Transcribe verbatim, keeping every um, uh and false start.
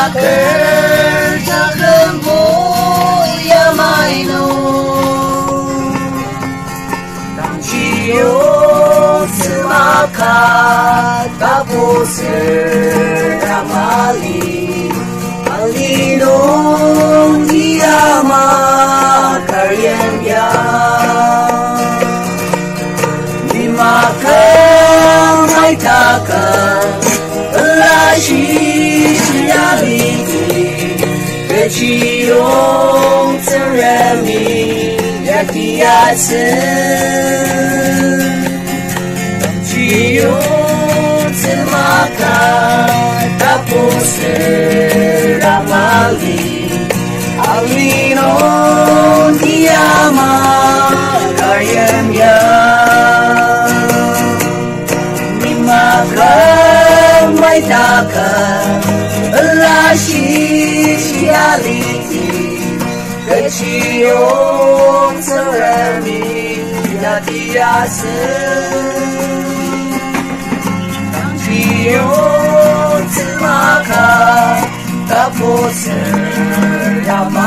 kerja lembu ya maino Tanjio semakat tapos ramali Alinong dia makaryan ya Di makan may takang Lashi reality Kecilong terami Yakiatsen Kecilong termakan Tapos ramali Alinong diama Karyam ya Dimakan may takang Lashi reality Kecilong terami Yakiatsen Kecilong termakan Tapos ramali